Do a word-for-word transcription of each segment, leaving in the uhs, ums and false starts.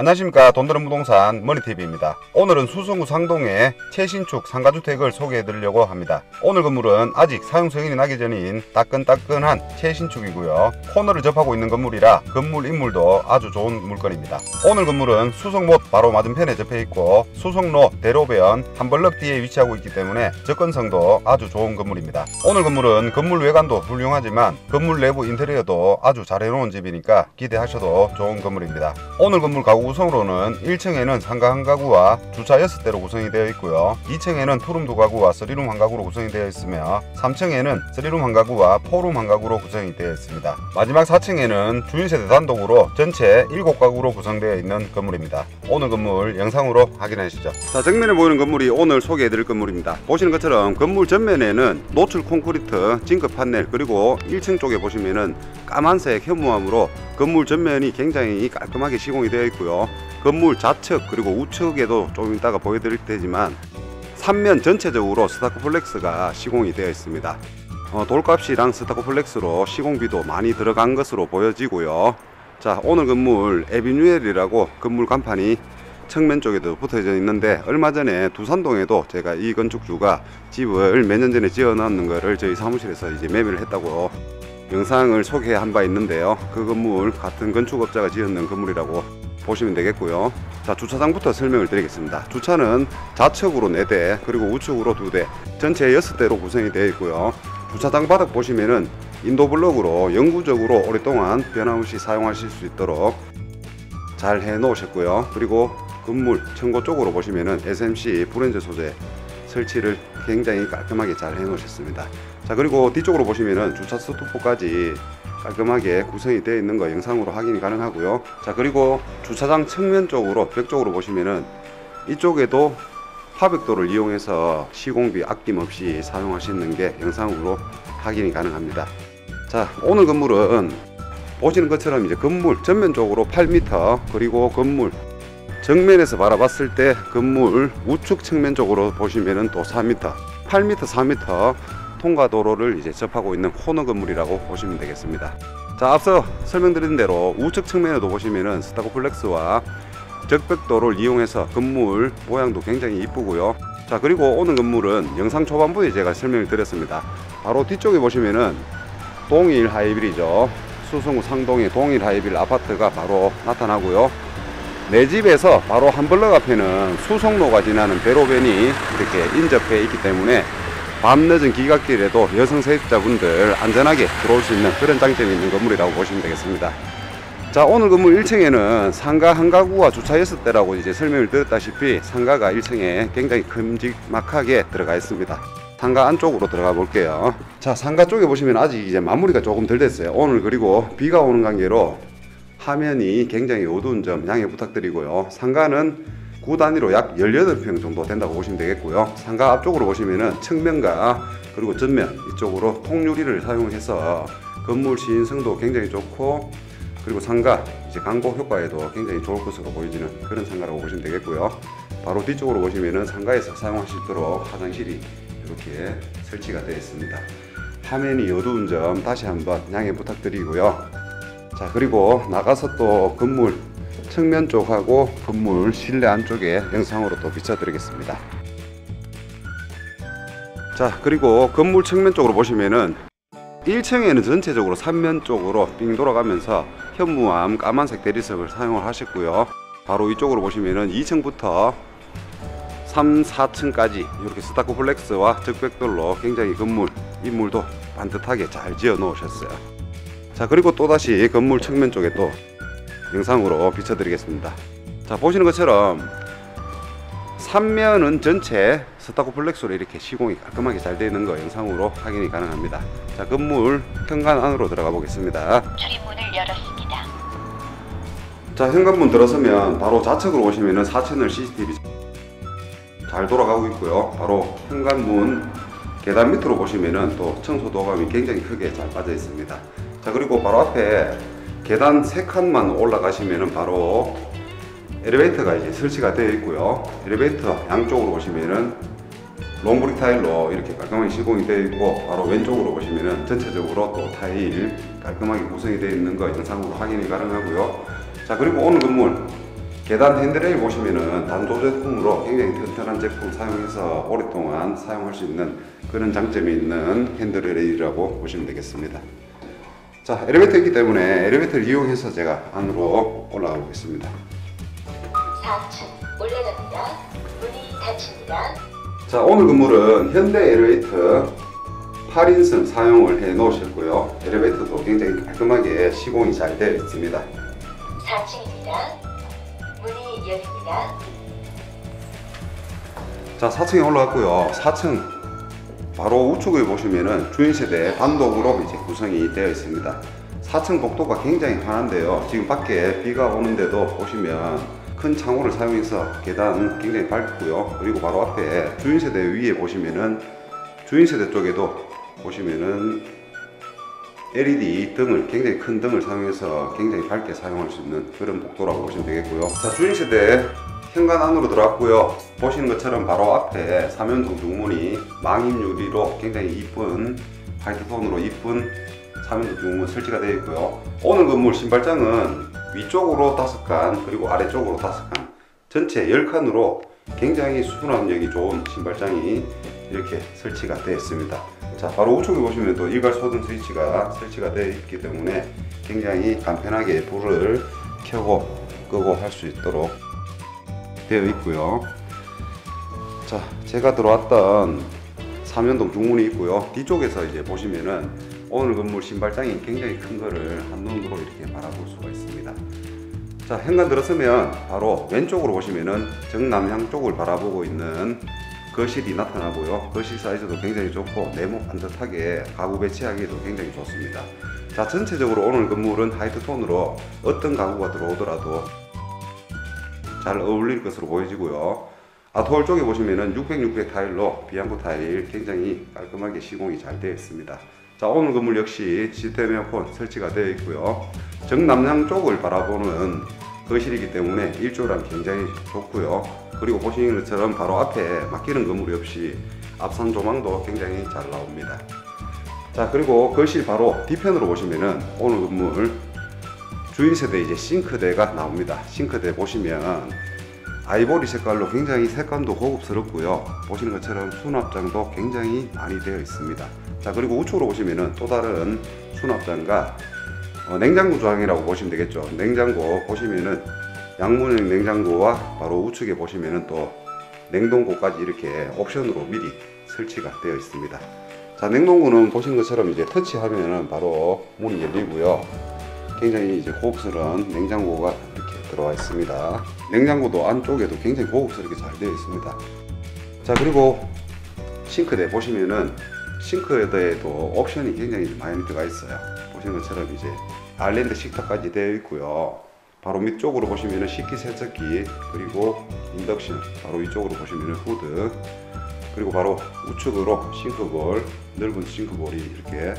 안녕하십니까. 돈드는 부동산 머니티비입니다. 오늘은 수성구 상동의 최신축 상가주택을 소개해 드리려고 합니다. 오늘 건물은 아직 사용 승인이 나기 전인 따끈따끈한 최신축이고요. 코너를 접하고 있는 건물이라 건물 인물도 아주 좋은 물건입니다. 오늘 건물은 수성못 바로 맞은편에 접해 있고 수성로 대로변 한 블럭 뒤에 위치하고 있기 때문에 접근성도 아주 좋은 건물입니다. 오늘 건물은 건물 외관도 훌륭하지만 건물 내부 인테리어도 아주 잘 해놓은 집이니까 기대하셔도 좋은 건물입니다. 오늘 건물 가구 구성으로는 일 층에는 상가 한 가구와 주차 여섯 대로 구성이 되어 있고요. 이 층에는 투룸 두 가구와 쓰리룸 한 가구로 구성이 되어 있으며 삼 층에는 쓰리룸 한 가구와 포룸 한 가구로 구성이 되어 있습니다. 마지막 사 층에는 주인세대 단독으로 전체 일곱 가구로 구성되어 있는 건물입니다. 오늘 건물 영상으로 확인하시죠. 자, 정면에 보이는 건물이 오늘 소개해 드릴 건물입니다. 보시는 것처럼 건물 전면에는 노출 콘크리트 징크 판넬, 그리고 일 층 쪽에 보시면은 까만색 현무암으로 건물 전면이 굉장히 깔끔하게 시공이 되어 있고요. 건물 좌측 그리고 우측에도 좀 이따가 보여드릴 테지만 삼 면 전체적으로 스타코플렉스가 시공이 되어 있습니다. 어, 돌값이랑 스타코플렉스로 시공비도 많이 들어간 것으로 보여지고요. 자, 오늘 건물 에비뉴엘이라고 건물 간판이 측면 쪽에도 붙어져 있는데, 얼마 전에 두산동에도 제가 이 건축주가 집을 몇 년 전에 지어 놨는 거를 저희 사무실에서 이제 매매를 했다고 영상을 소개한 바 있는데요. 그 건물 같은 건축업자가 지었는 건물이라고 보시면 되겠고요. 자, 주차장부터 설명을 드리겠습니다. 주차는 좌측으로 네 대 그리고 우측으로 두 대 전체 여섯 대로 구성이 되어 있고요. 주차장 바닥 보시면은 인도블럭으로 영구적으로 오랫동안 변함없이 사용하실 수 있도록 잘 해 놓으셨고요. 그리고 건물 천고 쪽으로 보시면은 에스엠씨 브론즈 소재 설치를 굉장히 깔끔하게 잘 해 놓으셨습니다. 자, 그리고 뒤쪽으로 보시면은 주차 스토퍼까지 깔끔하게 구성이 되어 있는 거 영상으로 확인이 가능하고요. 자, 그리고 주차장 측면 쪽으로 벽 쪽으로 보시면은 이쪽에도 화백도를 이용해서 시공비 아낌없이 사용하시는 게 영상으로 확인이 가능합니다. 자, 오늘 건물은 보시는 것처럼 이제 건물 전면 쪽으로 팔 미터, 그리고 건물 정면에서 바라봤을 때 건물 우측 측면 쪽으로 보시면은 또 사 미터, 팔 미터, 사 미터 통과도로를 이제 접하고 있는 코너 건물이라고 보시면 되겠습니다. 자, 앞서 설명드린 대로 우측 측면에도 보시면은 스타코플렉스와 적벽도를 이용해서 건물 모양도 굉장히 이쁘고요. 자, 그리고 오늘 건물은 영상 초반부에 제가 설명을 드렸습니다. 바로 뒤쪽에 보시면은 동일 하이빌이죠. 수성구 상동의 동일 하이빌 아파트가 바로 나타나고요. 내 집에서 바로 한 블럭 앞에는 수성로가 지나는 대로변이 이렇게 인접해 있기 때문에 밤늦은 기갓길에도 여성 세입자분들 안전하게 들어올 수 있는 그런 장점이 있는 건물이라고 보시면 되겠습니다. 자, 오늘 건물 일 층에는 상가 한 가구와 주차 여섯 대라고 이제 설명을 드렸다시피 상가가 일 층에 굉장히 큼직막하게 들어가 있습니다. 상가 안쪽으로 들어가 볼게요. 자, 상가 쪽에 보시면 아직 이제 마무리가 조금 덜 됐어요. 오늘 그리고 비가 오는 관계로 화면이 굉장히 어두운 점 양해 부탁드리고요. 상가는 구 단위로 약 열여덟 평 정도 된다고 보시면 되겠고요. 상가 앞쪽으로 보시면은 측면과 그리고 전면 이쪽으로 통유리를 사용해서 건물 시인성도 굉장히 좋고, 그리고 상가 이제 광고 효과에도 굉장히 좋을 것으로 보여지는 그런 상가라고 보시면 되겠고요. 바로 뒤쪽으로 보시면은 상가에서 사용할 수 있도록 화장실이 이렇게 설치가 되어 있습니다. 화면이 어두운 점 다시 한번 양해 부탁드리고요. 자, 그리고 나가서 또 건물 측면 쪽하고 건물 실내 안쪽에 영상으로 또 비춰드리겠습니다. 자, 그리고 건물 측면 쪽으로 보시면은 일 층에는 전체적으로 삼 면 쪽으로 빙 돌아가면서 현무암 까만색 대리석을 사용을 하셨고요. 바로 이쪽으로 보시면은 이 층부터 삼, 사 층까지 이렇게 스타코플렉스와 적벽돌로 굉장히 건물 인물도 반듯하게 잘 지어 놓으셨어요. 자, 그리고 또다시 건물 측면 쪽에 또 영상으로 비춰드리겠습니다. 자, 보시는 것처럼 삼 면은 전체 스타코플렉스로 이렇게 시공이 깔끔하게 잘 되어 있는 거 영상으로 확인이 가능합니다. 자, 건물 현관 안으로 들어가 보겠습니다. 출입문을 열었습니다. 자, 현관문 들어서면 바로 좌측으로 보시면은 사 채널 씨씨티비 잘 돌아가고 있고요. 바로 현관문 계단 밑으로 보시면은 또 청소 도감이 굉장히 크게 잘 빠져 있습니다. 자, 그리고 바로 앞에 계단 세 칸만 올라가시면은 바로 엘리베이터가 이제 설치가 되어 있고요. 엘리베이터 양쪽으로 보시면은 롱브릭 타일로 이렇게 깔끔하게 시공이 되어 있고, 바로 왼쪽으로 보시면은 전체적으로 또 타일 깔끔하게 구성이 되어 있는 거 영상으로 확인이 가능하고요. 자, 그리고 오늘 건물 계단 핸드레일 보시면은 단조 제품으로 굉장히 튼튼한 제품 사용해서 오랫동안 사용할 수 있는 그런 장점이 있는 핸드레일이라고 보시면 되겠습니다. 자, 엘리베이터 있기 때문에 엘리베이터를 이용해서 제가 안으로 올라가 보겠습니다. 사 층 올라갑니다. 문이 닫힙니다. 자, 오늘 건물은 현대 엘리베이터 팔 인승 사용을 해 놓으셨고요. 엘리베이터도 굉장히 깔끔하게 시공이 잘 되어 있습니다. 사 층입니다. 문이 열립니다. 자, 사 층에 올라왔고요. 사 층 바로 우측에 보시면은 주인세대 단독으로 이제 구성이 되어 있습니다. 사 층 복도가 굉장히 환한데요. 지금 밖에 비가 오는데도 보시면 큰 창호를 사용해서 계단 굉장히 밝고요. 그리고 바로 앞에 주인세대 위에 보시면은 주인세대 쪽에도 보시면은 엘이디 등을 굉장히 큰 등을 사용해서 굉장히 밝게 사용할 수 있는 그런 복도라고 보시면 되겠고요. 자, 주인세대 현관 안으로 들어왔고요. 보시는 것처럼 바로 앞에 삼연동 중문이 망임 유리로 굉장히 이쁜 화이트톤으로 이쁜 삼연동 중문 설치가 되어 있고요. 오늘 건물 신발장은 위쪽으로 다섯 칸 그리고 아래쪽으로 다섯 칸 전체 열 칸으로 굉장히 수납력이 좋은 신발장이 이렇게 설치가 되어 있습니다. 자, 바로 우측에 보시면 또 일괄 소등 스위치가 설치가 되어 있기 때문에 굉장히 간편하게 불을 켜고 끄고 할 수 있도록 되어 있고요. 자, 제가 들어왔던 삼연동 중문이 있고요. 뒤쪽에서 이제 보시면은 오늘 건물 신발장이 굉장히 큰 거를 한눈으로 이렇게 바라볼 수가 있습니다. 자, 현관 들어서면 바로 왼쪽으로 보시면은 정남향 쪽을 바라보고 있는 거실이 나타나고요. 거실 사이즈도 굉장히 좋고 네모 반듯하게 가구 배치하기도 굉장히 좋습니다. 자, 전체적으로 오늘 건물은 화이트톤으로 어떤 가구가 들어오더라도 잘 어울릴 것으로 보여지고요. 아트홀 쪽에 보시면은 육백 육백 타일로 비앙코 타일 굉장히 깔끔하게 시공이 잘 되어 있습니다. 자, 오늘 건물 역시 시스템 에어컨 설치가 되어 있고요. 정남향 쪽을 바라보는 거실이기 때문에 일조량 굉장히 좋고요. 그리고 보시는 것처럼 바로 앞에 막히는 건물이 없이 앞산 조망도 굉장히 잘 나옵니다. 자, 그리고 거실 바로 뒤편으로 보시면은 오늘 건물 주인세대 이제 싱크대가 나옵니다. 싱크대 보시면 아이보리 색깔로 굉장히 색감도 고급스럽고요. 보시는 것처럼 수납장도 굉장히 많이 되어 있습니다. 자, 그리고 우측으로 보시면은 또 다른 수납장과 어, 냉장고 조항이라고 보시면 되겠죠. 냉장고 보시면은 양문형 냉장고와 바로 우측에 보시면은 또 냉동고까지 이렇게 옵션으로 미리 설치가 되어 있습니다. 자, 냉동고는 보시는 것처럼 이제 터치하면은 바로 문이 열리고요. 굉장히 이제 고급스러운 냉장고가 이렇게 들어와 있습니다. 냉장고도 안쪽에도 굉장히 고급스럽게 잘 되어 있습니다. 자, 그리고 싱크대 보시면은 싱크대에도 옵션이 굉장히 많이 들어가 있어요. 보시는 것처럼 이제 아일랜드 식탁까지 되어 있고요. 바로 밑쪽으로 보시면은 식기세척기 그리고 인덕션, 바로 위쪽으로 보시면은 후드, 그리고 바로 우측으로 싱크볼, 넓은 싱크볼이 이렇게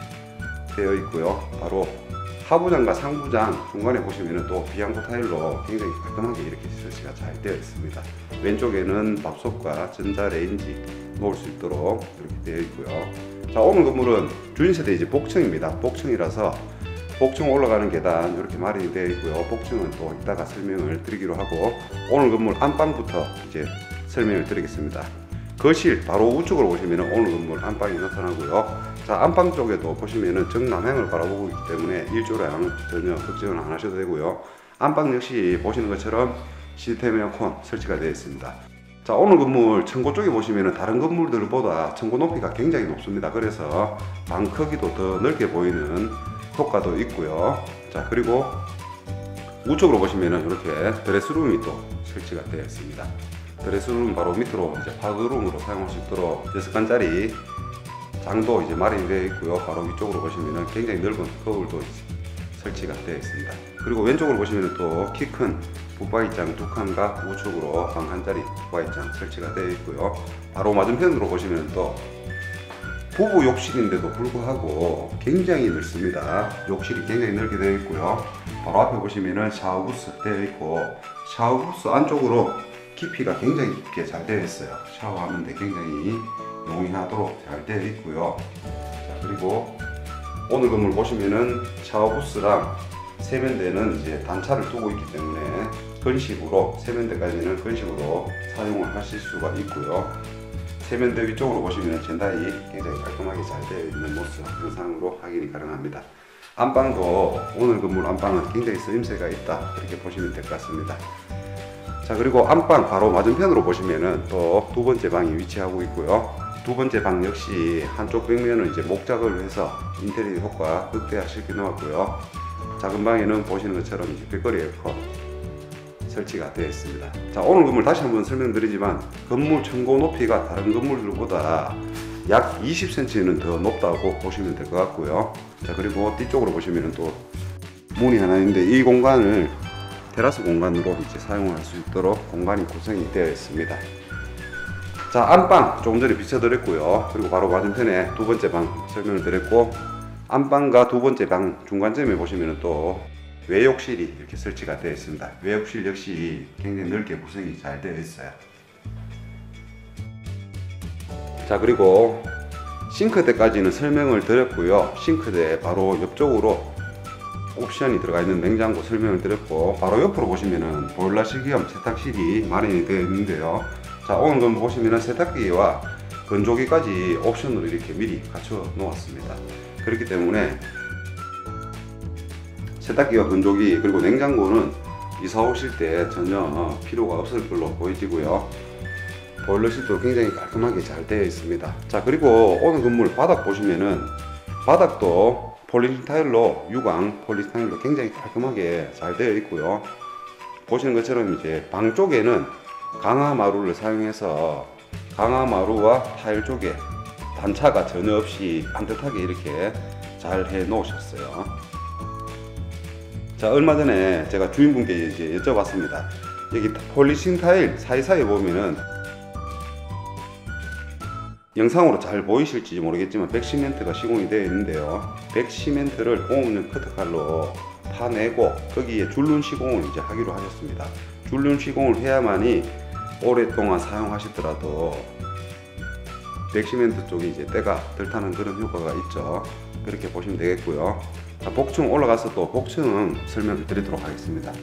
되어 있고요. 바로 하부장과 상부장 중간에 보시면은 또 비앙코 타일로 굉장히 깔끔하게 이렇게 설치가 잘 되어 있습니다. 왼쪽에는 밥솥과 전자레인지 놓을 수 있도록 이렇게 되어 있고요. 자, 오늘 건물은 주인세대 이제 복층입니다. 복층이라서 복층 올라가는 계단 이렇게 마련이 되어 있고요. 복층은 또 이따가 설명을 드리기로 하고, 오늘 건물 안방부터 이제 설명을 드리겠습니다. 거실 바로 우측으로 보시면은 오늘 건물 안방이 나타나고요. 자, 안방 쪽에도 보시면은 정남향을 바라보고 있기 때문에 일조량 전혀 걱정은 안 하셔도 되고요. 안방 역시 보시는 것처럼 시스템 에어컨 설치가 되어 있습니다. 자, 오늘 건물 층고 쪽에 보시면은 다른 건물들보다 층고 높이가 굉장히 높습니다. 그래서 방 크기도 더 넓게 보이는 효과도 있고요. 자, 그리고 우측으로 보시면은 이렇게 드레스룸이 또 설치가 되어 있습니다. 드레스룸 바로 밑으로 이제 파그룸으로 사용할 수 있도록 여섯 칸짜리 장도 이제 마련이 되어 있고요. 바로 위쪽으로 보시면은 굉장히 넓은 거울도 설치가 되어 있습니다. 그리고 왼쪽으로 보시면은 또 키 큰 붙박이장 두 칸과 우측으로 방 한 짜리 붙박이장 설치가 되어 있고요. 바로 맞은편으로 보시면 또 부부 욕실인데도 불구하고 굉장히 넓습니다. 욕실이 굉장히 넓게 되어 있고요. 바로 앞에 보시면은 샤워부스 되어 있고, 샤워부스 안쪽으로 깊이가 굉장히 깊게 잘 되어 있어요. 샤워하는데 굉장히 용이하도록 잘 되어 있고요. 자, 그리고 오늘 건물 보시면은 샤워부스랑 세면대는 이제 단차를 두고 있기 때문에 건식으로 세면대까지는 건식으로 사용을 하실 수가 있고요. 세면대 위쪽으로 보시면 젠다이 굉장히 깔끔하게 잘 되어 있는 모습 영상으로 확인이 가능합니다. 안방도 오늘 건물 안방은 굉장히 쓰임새가 있다 이렇게 보시면 될 것 같습니다. 자, 그리고 안방 바로 맞은편으로 보시면은 또 두 번째 방이 위치하고 있고요. 두 번째 방 역시 한쪽 벽면을 이제 목작업을 해서 인테리어 효과 극대화시켜 놓았고요. 작은 방에는 보시는 것처럼 이제 벽걸이 에어컨 설치가 되어 있습니다. 자, 오늘 건물 다시 한번 설명드리지만 건물 천고 높이가 다른 건물들보다 약 이십 센티미터는 더 높다고 보시면 될 것 같고요. 자, 그리고 뒤쪽으로 보시면 또 문이 하나 있는데 이 공간을 테라스 공간으로 이제 사용할 수 있도록 공간이 구성이 되어 있습니다. 자, 안방 조금 전에 비춰드렸고요. 그리고 바로 맞은편에 두 번째 방 설명을 드렸고, 안방과 두 번째 방 중간점에 보시면 또 외욕실이 이렇게 설치가 되어 있습니다. 외욕실 역시 굉장히 넓게 구성이 잘 되어 있어요. 자, 그리고 싱크대까지는 설명을 드렸고요. 싱크대 바로 옆쪽으로 옵션이 들어가 있는 냉장고 설명을 드렸고, 바로 옆으로 보시면은 보일러실 겸 세탁실이 마련이 되어 있는데요. 자, 오늘 건 보시면은 세탁기와 건조기까지 옵션으로 이렇게 미리 갖춰 놓았습니다. 그렇기 때문에 세탁기와 건조기 그리고 냉장고는 이사 오실 때 전혀 필요가 없을 걸로 보이지고요. 보일러실도 굉장히 깔끔하게 잘 되어 있습니다. 자, 그리고 오늘 건물 바닥 보시면은 바닥도 폴리싱 타일로 유광 폴리싱 타일로 굉장히 깔끔하게 잘 되어 있고요. 보시는 것처럼 이제 방 쪽에는 강화마루를 사용해서 강화마루와 타일 쪽에 단차가 전혀 없이 반듯하게 이렇게 잘 해 놓으셨어요. 자, 얼마 전에 제가 주인분께 이제 여쭤봤습니다. 여기 폴리싱 타일 사이사이에 보면은 영상으로 잘 보이실지 모르겠지만 백시멘트가 시공이 되어 있는데요. 백시멘트를 공업용 커터칼로 파내고 거기에 줄눈 시공을 이제 하기로 하셨습니다. 줄눈 시공을 해야만이 오랫동안 사용하시더라도 백시멘트 쪽이 이제 때가 덜 타는 그런 효과가 있죠. 그렇게 보시면 되겠고요. 자, 복층 올라가서 또 복층 설명을 드리도록 하겠습니다.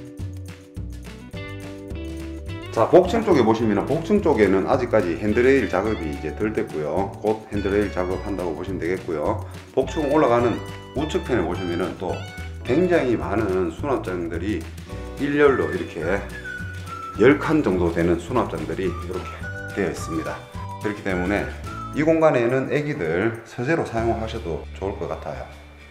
자, 복층 쪽에 보시면 복층 쪽에는 아직까지 핸드레일 작업이 이제 덜 됐고요. 곧 핸드레일 작업한다고 보시면 되겠고요. 복층 올라가는 우측편에 보시면은 또 굉장히 많은 수납장들이 일렬로 이렇게 열 칸 정도 되는 수납장들이 이렇게 되어 있습니다. 그렇기 때문에 이 공간에는 애기들 서재로 사용하셔도 좋을 것 같아요.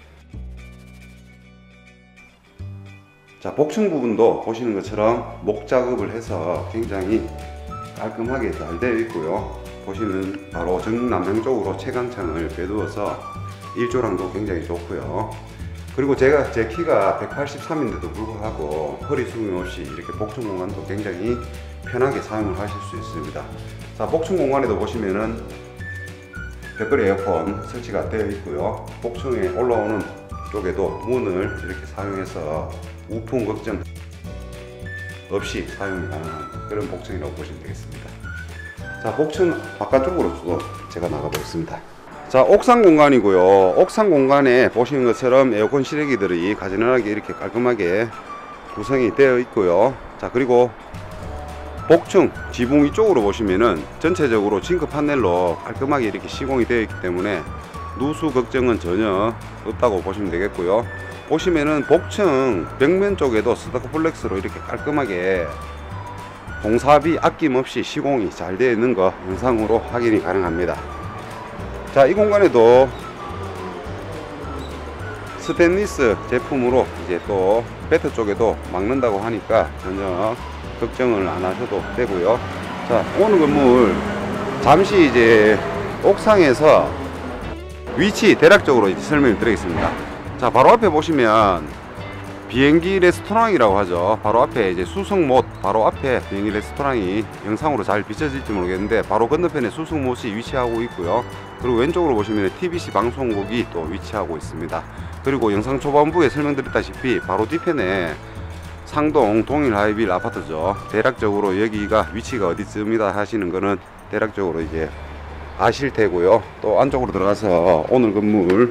자, 복층 부분도 보시는 것처럼 목 작업을 해서 굉장히 깔끔하게 잘 되어 있고요. 보시면 바로 정남향 쪽으로 채광창을 빼두어서 일조량도 굉장히 좋고요. 그리고 제가 제 키가 백팔십삼인데도 불구하고 허리 수명 없이 이렇게 복층 공간도 굉장히 편하게 사용을 하실 수 있습니다. 자, 복층 공간에도 보시면은 벽걸이 에어컨 설치가 되어 있고요. 복층에 올라오는 쪽에도 문을 이렇게 사용해서 우풍 걱정 없이 사용이 가능한 그런 복층이라고 보시면 되겠습니다. 자, 복층 바깥쪽으로도 제가 나가 보겠습니다. 자, 옥상 공간이고요. 옥상 공간에 보시는 것처럼 에어컨 실외기들이 가지런하게 이렇게 깔끔하게 구성이 되어 있고요. 자, 그리고 복층 지붕 위쪽으로 보시면은 전체적으로 징크 판넬로 깔끔하게 이렇게 시공이 되어 있기 때문에 누수 걱정은 전혀 없다고 보시면 되겠고요. 보시면은 복층 벽면 쪽에도 스타코플렉스로 이렇게 깔끔하게 공사비 아낌없이 시공이 잘 되어 있는 거 영상으로 확인이 가능합니다. 자, 이 공간에도 스테인리스 제품으로 이제 또 배트 쪽에도 막는다고 하니까 전혀 걱정을 안 하셔도 되고요. 자, 오늘 건물 잠시 이제 옥상에서 위치 대략적으로 이제 설명을 드리겠습니다. 자, 바로 앞에 보시면 비행기 레스토랑이라고 하죠. 바로 앞에 이제 수성못 바로 앞에 비행기 레스토랑이 영상으로 잘 비춰질지 모르겠는데 바로 건너편에 수성못이 위치하고 있고요. 그리고 왼쪽으로 보시면 티비씨 방송국이 또 위치하고 있습니다. 그리고 영상 초반부에 설명드렸다시피 바로 뒤편에 상동 동일 하이빌 아파트죠. 대략적으로 여기가 위치가 어디쯤이다 하시는 거는 대략적으로 이제 아실 테고요. 또 안쪽으로 들어가서 오늘 건물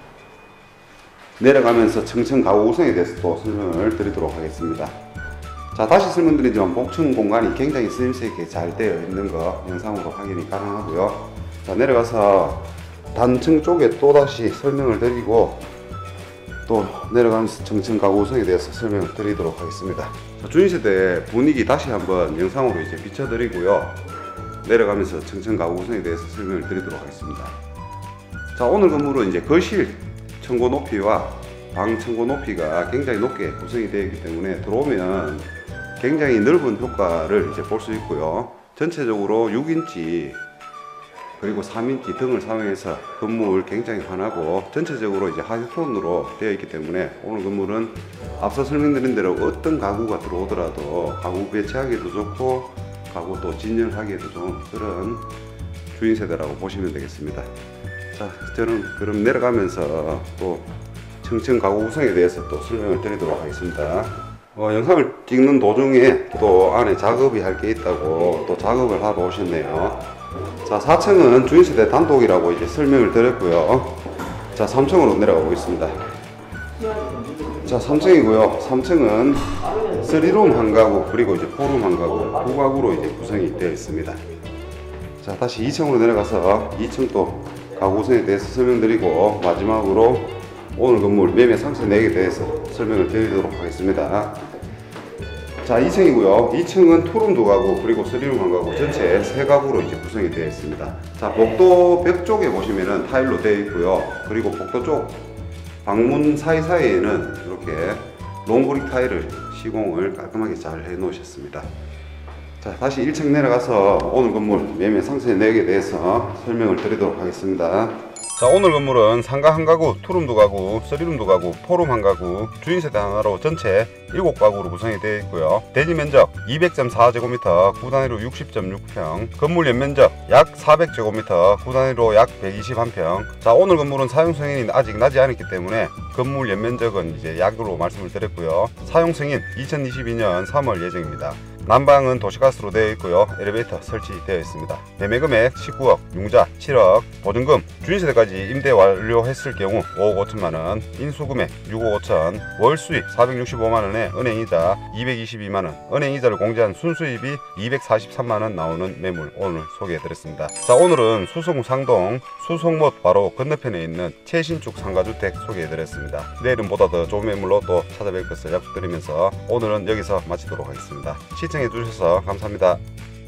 내려가면서 청천 가구 구성에 대해서 또 설명을 드리도록 하겠습니다. 자, 다시 설명드리지만 복층 공간이 굉장히 쓰임새 있게 잘 되어 있는 거 영상으로 확인이 가능하고요. 자, 내려가서 단층 쪽에 또다시 설명을 드리고 또 내려가면서 정층 가구 구성에 대해서 설명을 드리도록 하겠습니다. 자, 주인세대 분위기 다시 한번 영상으로 이제 비춰드리고요. 내려가면서 정층 가구 구성에 대해서 설명을 드리도록 하겠습니다. 자, 오늘 건물은 이제 거실 천고 높이와 방 천고 높이가 굉장히 높게 구성이 되어 있기 때문에 들어오면 굉장히 넓은 효과를 이제 볼 수 있고요. 전체적으로 육 인치 그리고 삼 인치 등을 사용해서 건물 굉장히 환하고 전체적으로 이제 하이톤으로 되어 있기 때문에 오늘 건물은 앞서 설명드린 대로 어떤 가구가 들어오더라도 가구 배치하기도 좋고 가구 또 진열하기에도 좋은 그런 주인 세대라고 보시면 되겠습니다. 자, 저는 그럼 내려가면서 또 층층 가구 구성에 대해서 또 설명을 드리도록 하겠습니다. 어, 영상을 찍는 도중에 또 안에 작업이 할 게 있다고 또 작업을 하러 오셨네요. 자, 사 층은 주인세대 단독이라고 이제 설명을 드렸고요. 자, 삼 층으로 내려가 보겠습니다. 자, 삼 층이고요. 삼 층은 쓰리룸 한 가구 그리고 이제 포룸 한 가구 두 가구로 이제 구성이 되어 있습니다. 자, 다시 이 층으로 내려가서 이 층 또 가구 구성에 대해서 설명드리고 마지막으로 오늘 건물 매매 상세 내역에 대해서 설명을 드리도록 하겠습니다. 자, 이 층이고요. 이 층은 투룸 두 가구 그리고 쓰리룸 한 가구 전체 세 가구로 이제 구성이 되어 있습니다. 자, 복도 벽 쪽에 보시면은 타일로 되어 있고요. 그리고 복도 쪽 방문 사이사이에는 이렇게 롱브릭 타일을 시공을 깔끔하게 잘 해 놓으셨습니다. 자, 다시 일 층 내려가서 오늘 건물 매매 상세 내역에 대해서 설명을 드리도록 하겠습니다. 자, 오늘 건물은 상가 한 가구, 투룸 두 가구, 쓰리룸 두 가구, 포룸 한 가구, 주인세대 하나로 전체 일곱 가구로 구성이 되어 있고요. 대지 면적 이백 점 사 제곱미터, 구단위로 육십 점 육 평, 건물 연면적 약 사백 제곱미터, 구단위로 약 백이십일 평. 자, 오늘 건물은 사용 승인이 아직 나지 않았기 때문에 건물 연면적은 이제 약으로 말씀을 드렸고요. 사용 승인 이천이십이 년 삼월 예정입니다. 난방은 도시가스로 되어 있고요. 엘리베이터 설치되어 있습니다. 매매 금액 십구억, 융자 칠억, 보증금 주인세대까지 임대 완료했을 경우 오억 오천만 원, 인수금액 육억 오천, 월수입 사백육십오만 원에 은행이자 이백이십이만 원, 은행이자를 공제한 순수입이 이백사십삼만 원 나오는 매물 오늘 소개해드렸습니다. 자, 오늘은 수성구 상동 수성못 바로 건너편에 있는 최신축 상가주택 소개해드렸습니다. 내일은 보다 더 좋은 매물로 또 찾아뵐 것을 약속드리면서 오늘은 여기서 마치도록 하겠습니다. 시청해주셔서 감사합니다.